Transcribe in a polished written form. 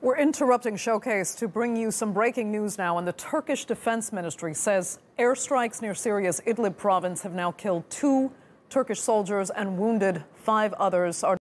We're interrupting Showcase to bring you some breaking news now. And the Turkish Defense Ministry says airstrikes near Syria's Idlib province have now killed 2 Turkish soldiers and wounded 5 others.